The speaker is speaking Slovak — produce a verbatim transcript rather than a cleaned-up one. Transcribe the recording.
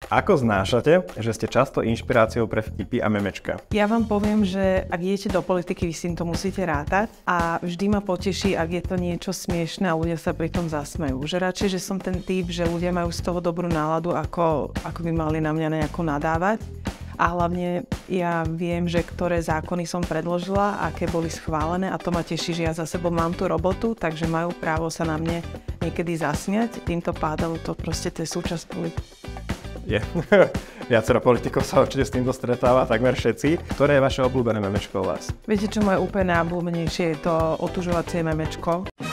Ako znášate, že ste často inšpiráciou pre vtipy a memečka? Ja vám poviem, že ak idete do politiky, vy si to musíte rátať a vždy ma poteší, ak je to niečo smiešné a ľudia sa pri tom zasmejú. Že radšej, že som ten typ, že ľudia majú z toho dobrú náladu, ako, ako by mali na mňa nejako nadávať. A hlavne ja viem, že ktoré zákony som predložila, aké boli schválené a to ma teší, že ja za sebou mám tú robotu, takže majú právo sa na mne niekedy zasmiať. Týmto pádom to proste to je súčasť politiky. Je. Viacero politikov sa určite s týmto stretáva, takmer všetci. Ktoré je vaše obľúbené memečko u vás? Viete, čo moje úplne najobľúbenejšie je to otužovacie memečko.